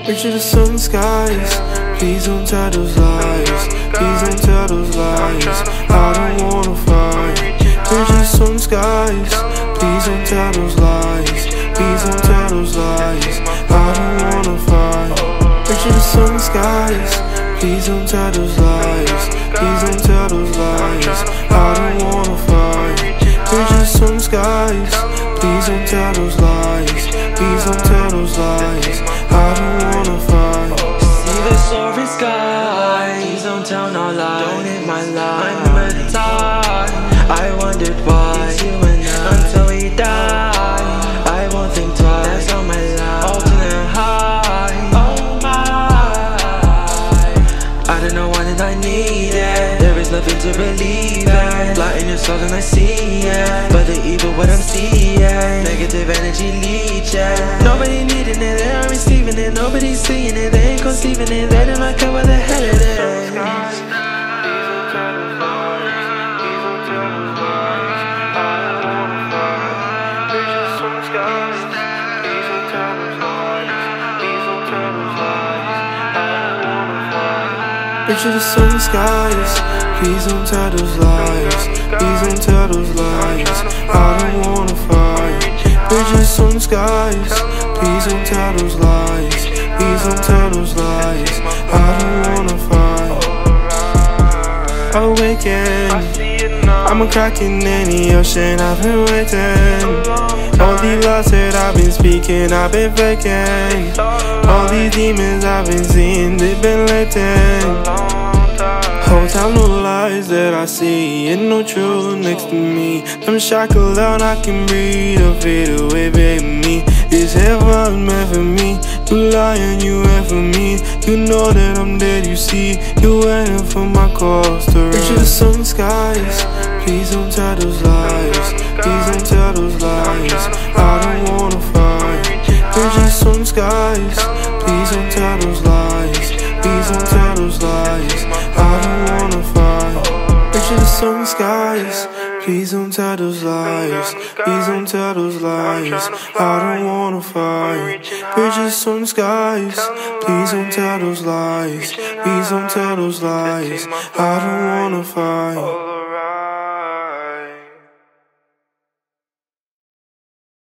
Picture the sun skies. Please don't tell those lies. Please don't tell those lies. I don't wanna fight. Picture the sun skies. Please don't tell those lies. Please don't tell those lies. I don't wanna fight. Picture the sun skies. Please don't tell those lies. Please don't tell those lies. I don't wanna fight. Picture the sun skies. Please don't tell those lies. Please don't tell those lies. I don't wanna fight. See the soaring skies. Please don't tell no lies. Don't hit my line. I'm gonna die. I wondered why. It's you and I. Until we die, I won't think twice. That's all my life. Alternate high. Oh my. I don't know why did I need it. There is nothing to believe in. Light in your soul and I see it. But the evil what I'm seeing. Negative energy leeching. Nobody needing it, they are receiving it. Nobody's seeing it, they ain't conceiving it. They do not care what the hell it is. Picture the sun skies. Please don't tell those lies. Please don't tell those lies. I don't wanna fight. Picture the sun skies. Please don't tell those lies. Please don't tell those lies. I don't wanna fight. Awaken. I'm a cracking in the ocean. I've been waiting. All these lies that I've been speaking, I've been faking. All these demons I've been seeing, they've been latent. Whole time no lies that I see, and no truth next to me. I'm shackled out, I can breathe, I fade away, baby. Is heaven meant for me? You lie and you went for me. You know that I'm dead, you see. You waiting for my calls to rise. Picture the sun skies. Please don't tell those lies. Please don't tell those lies. I don't wanna fight. Picture the sun skies. Please don't tell those lies. Please don't tell those lies. I don't wanna fight. Picture the sun skies. Please don't tell those lies. Please don't tell those lies. I don't wanna fight. Picture the sun skies. Please don't tell those lies. Please don't tell those lies. I don't wanna fight.